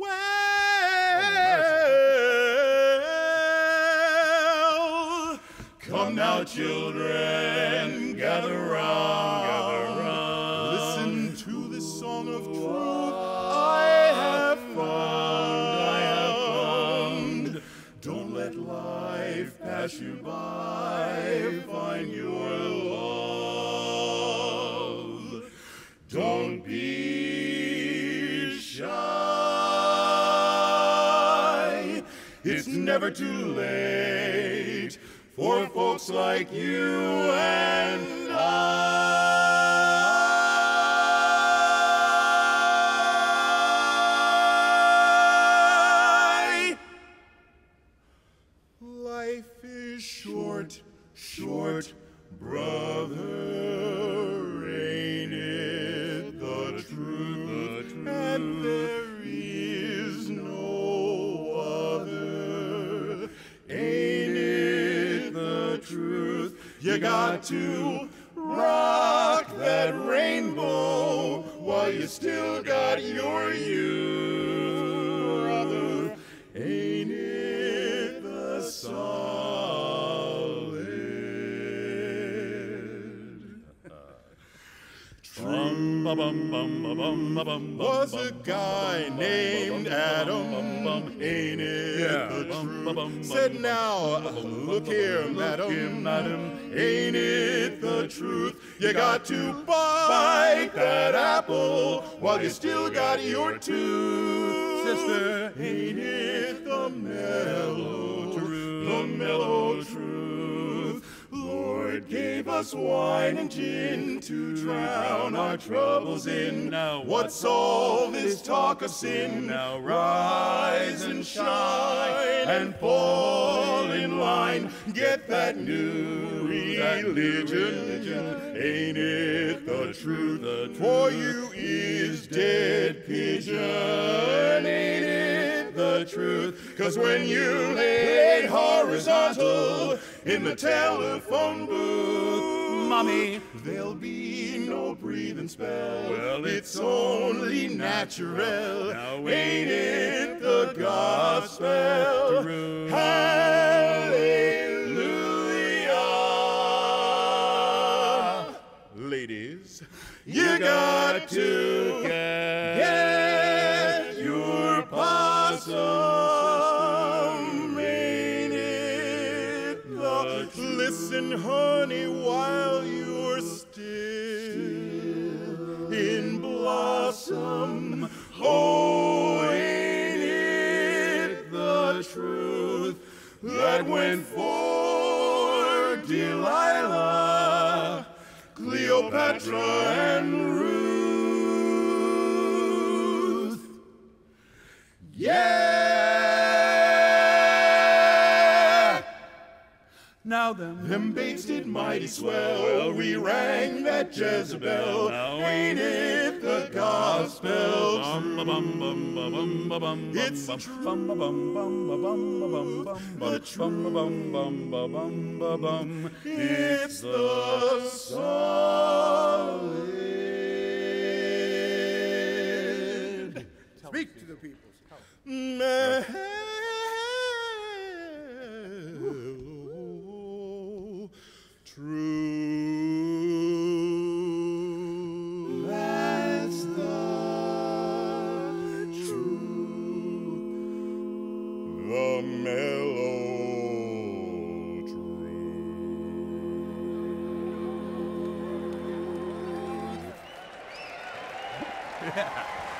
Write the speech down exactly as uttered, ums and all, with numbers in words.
Well, come now, children, gather round, gather round. Listen to this song of truth I have found, I have found. Don't let life pass you by, find your love. Don't be shy. It's never too late for folks like you and I. Life is short, short, brother, ain't it the truth? And there is no other, ain't it the truth? You got to rock that rainbow while you still got your youth, brother, ain't it the solid? Was a guy named Adam, ain't it the truth? Said now, look here, madam, ain't it the truth? You got to bite that apple while you still got your tooth, sister, ain't it the mellow truth, the mellow truth? Lord gave us wine and gin to drown our troubles in. Now what's all this talk of sin? Now rise and shine and fall in line. Get that new religion, ain't it the truth? For you is dead pigeon, ain't it the truth? 'Cause when you lay horizontal in the telephone booth, mommy, there'll be no breathing spell. Well, it's only natural. Now ain't it the gospel? Hallelujah. Ladies, you got to get your possum, ain't it the truth? Listen, honey, while you're still in blossom, oh, ain't it the truth that went for Delilah, Cleopatra, and Ruth? Yeah! Now them, them babes did mighty swell. Well, we rang that Jezebel. Now ain't it the gospel? It's true. The truth. It's the solid. Speak to the people. True. That's the truth. The mellow truth.